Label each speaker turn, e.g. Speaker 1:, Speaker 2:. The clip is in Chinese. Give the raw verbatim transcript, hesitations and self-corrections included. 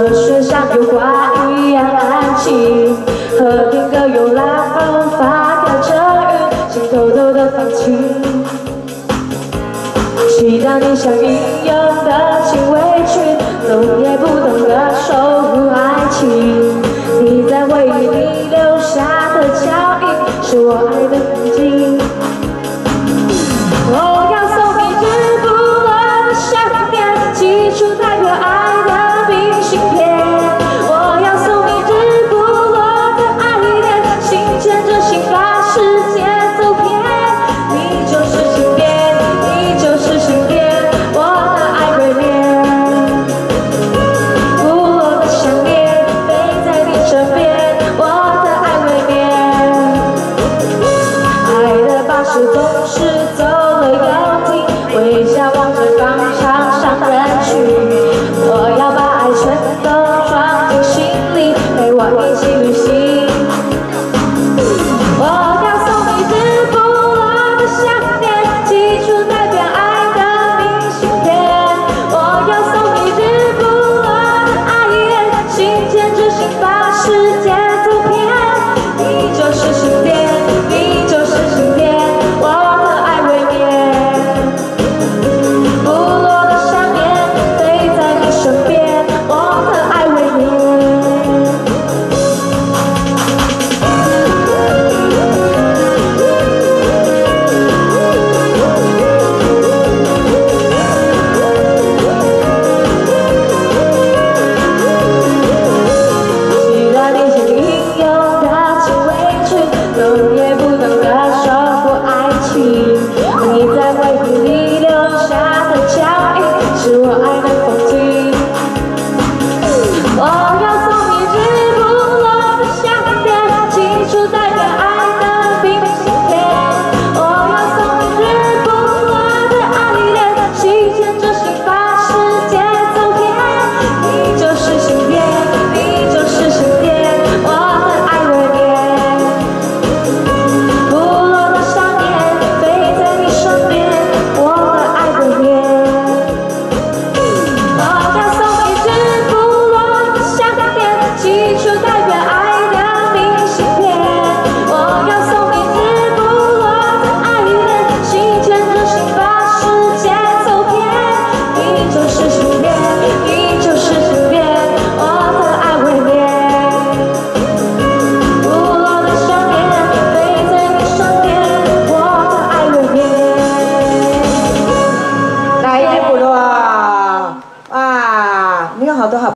Speaker 1: 和弦像油画一样安静，和平鸽慵懒风发条着云，心偷偷的放晴。期待你像英勇的禁卫军，动也不动地守护爱情。你在回忆里留下的脚印，是我爱的风景。我要送你日不落的项链，寄出代表爱的明信片。我要送你日不落的爱恋，心牵着心把世界走遍。你就是心电，你就是心电，我的爱会灭。不落的项链飞在你身边，我的爱会灭。爱的巴士总是走了又停，微笑望着广场上人群。我要把爱全都装进心里，陪我一起旅行。我要送你日不落的项链，寄出代表爱的明信片。我要送你日不落的爱恋，心牵着心把世界走遍。你就是心电，你就是心电，我的爱会灭。不落的项链飞在你身边，我的爱会灭。期待你像英勇的禁卫军，动也不动地守护爱情。你在回忆里留下的脚印，是我爱的风景。我要送你日不落的项链，寄出代表爱的明信片。我要送你日不落的爱恋，心牵着心把世界走遍。你就是心电，你就是心电，我的爱会灭。不落的项链飞在你身边，我的爱会灭。我要送你日不落的项链，寄出代表爱的明信片。我要送你日不落的爱恋，心牵着心把世界走遍。你就是心电，你就是心电，我的爱会灭。不落的项链飞在你身边，我的爱会灭。
Speaker 2: 来，日不落啊！你有好多好。